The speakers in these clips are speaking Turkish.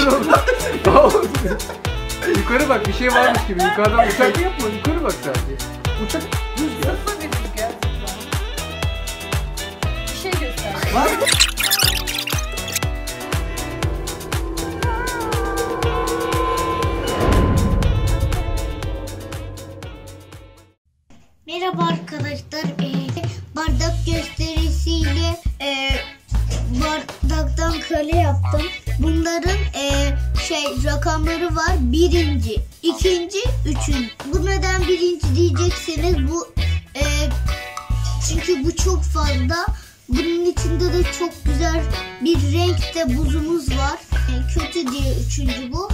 Baksana oğlum. Yukarı bak, bir şey varmış gibi. Yukarıdan uçak yapma. Yukarı bak sadece. Uçak rüzgar. Zıpla bir rüzgar. Bir şey göster. Var. Merhaba arkadaşlar. Bardak gösterisiyle bardaktan kale yaptım. Bunların rakamları var. Birinci, ikinci, üçüncü. Bu neden birinci diyecekseniz bu çünkü bu çok fazla. Bunun içinde de çok güzel bir renkte buzumuz var. Kötü diye üçüncü bu.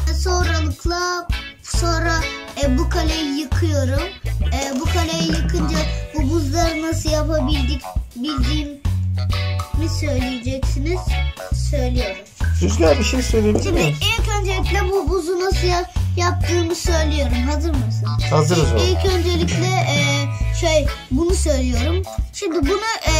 Sonra bu kaleyi yıkıyorum. Bu kaleyi yıkınca bu buzları nasıl bildiğimi söyleyeceksiniz. Söylüyorum. Rüzgar bir şey söyleyebilir Şimdi miyim? ilk öncelikle bu buzu nasıl yaptığımı söylüyorum. Hazır mısın? Hazırız oğlum. İlk öncelikle bunu söylüyorum. Şimdi bunu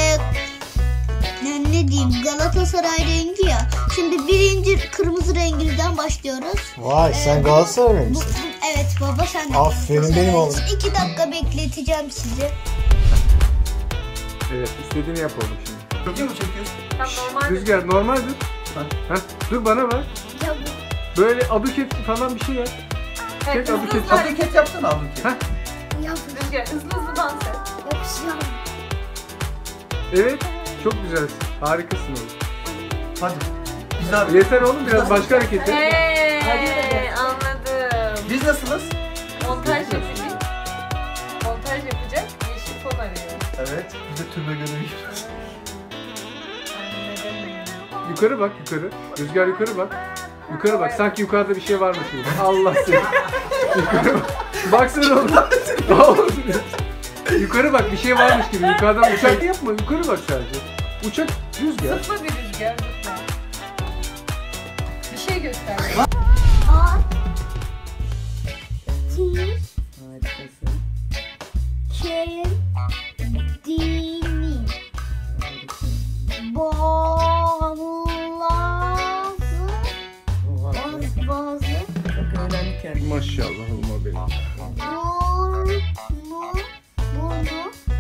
ne diyeyim, Galatasaray rengi ya. Şimdi birinci kırmızı rengimizden başlıyoruz. Vay sen Galatasaray mısın? Evet baba, sen de. Aferin benim oğlum. 2 dakika bekleteceğim sizi. Evet, istediğini yap oğlum şimdi. Video mu çekiyorsun? Tam normal. Rüzgar normaldir. Ha, dur bana bak. Ya Böyle aduket falan bir şey yap. Evet, Çek hızlı aduket. hızlı Aduket yapsana aduket. Ha, Rüzgar hızlı hızlı dans et. yapacağım. evet. Çok güzelsin. Harikasın oğlum. Hadi. Biz abi. Yeter oğlum, biraz başka hareket yap. Anladım. Biz nasılız? Montaj yapacak. Montaj yapacak. Yeşil fon arıyor. Evet. Biz de türbe görevi yapıyoruz. Yukarı bak, yukarı. Rüzgar yukarı bak. Yukarı bak, sanki yukarıda bir şey varmış gibi. Allah seni. Yukarı bak. Baksana oğlum. Yukarı bak, bir şey varmış gibi. Yukarıdan uçak yapma. Yukarı bak sadece. Uçak rüzgar. Zıpla bir rüzgar, zıpla. Bir şey göster. Kendini bazı Maşallah olma benim. burnu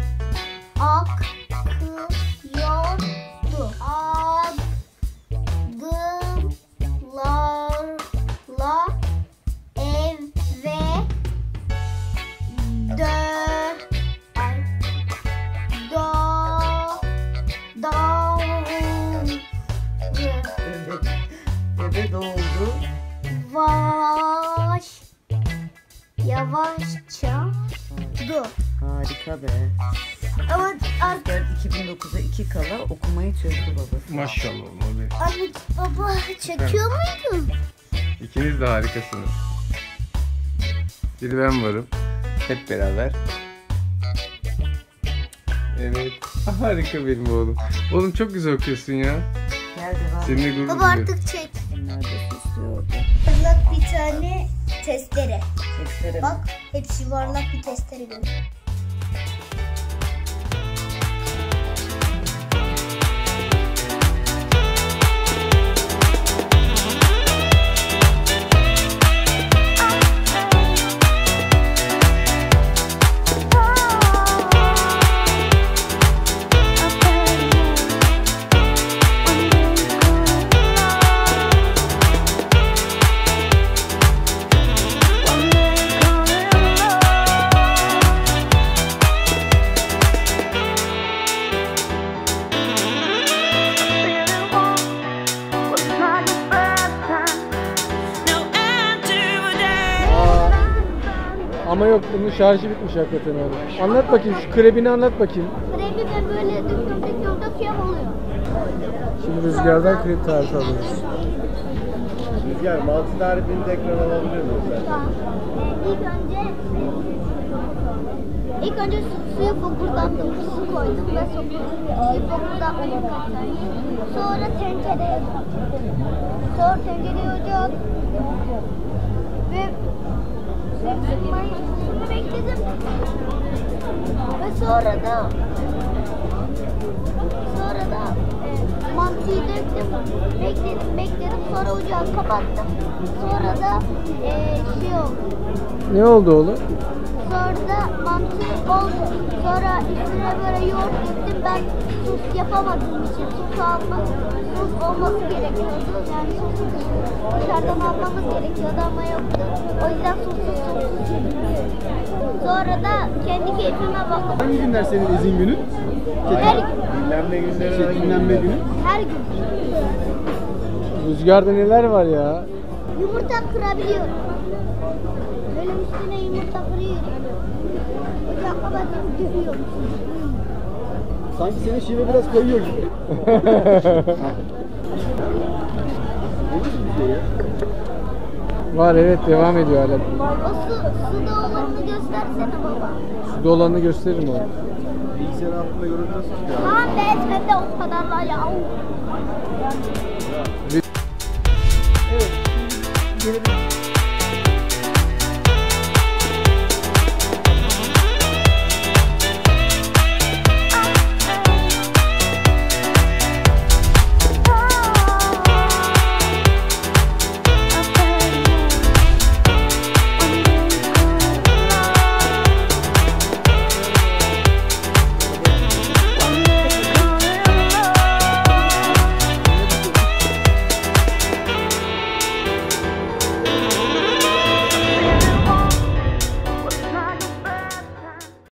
akıyordu. Adımlarla eve Eve doğdu. Yavaşça Harika be. Evet, Rüzgar 2009'a 2 kala okumayı çözdü babası. Maşallah olma benim. baba çekiyor muydun? İkiniz de harikasınız. Bir ben varım. Hep beraber. Evet. Harika benim oğlum. Oğlum çok güzel okuyorsun ya. Gel devam. Seninle gurur Baba duyuyorum. artık çek. Nerede süslüyordu? Yuvarlak bir tane testere. Testere. Bak, hepsi yuvarlak bir testere görüyor. Ama yok, bunun şarjı bitmiş hakikaten abi. Anlat bakayım, şu krebini anlat bakayım. Krebi de böyle döküyorum oluyor. Şimdi Rüzgar'dan krep tarifi alıyoruz. Rüzgar mantı tarifini tekrar alabilir miyiz? Tamam. İlk önce suya fokurdattım, su koydum ve suyu fokurdatmayı kattım. Sonra tencereye ocağa ve suyunu bekledim. Ve sonra da Sonra da mantıyı döktüm. Bekledim. Sonra ocağı kapattım. Sonra da şey oldu. Ne oldu oğlum? Sonra da mantı oldu. Sonra üstüne böyle yoğurt döktüm. Ben sos yapamadığım için sos olması gerekiyordu. Yani sosu dışarıdan almamız gerekiyordu ama yoktu. O yüzden sossuz. Sonra da kendi keyfime baktım. Hangi günler senin izin günün? Her gün. Dinlenme günleri, dinlenme günü. Her gün. Rüzgarda neler var ya? Yumurta kırabiliyorum. Böyle üstüne yumurta kırıyorum. Ocağı kapatıp dövüyorum. Sanki senin şive biraz kayıyor gibi. Var evet, devam ediyor hala. O suda olanını göstersene baba. Suda olanını gösteririm oğlum. Bilgisayar altında görüntüsü çıkıyor. Tamam be sen de o kadarla ya. Evet. Geri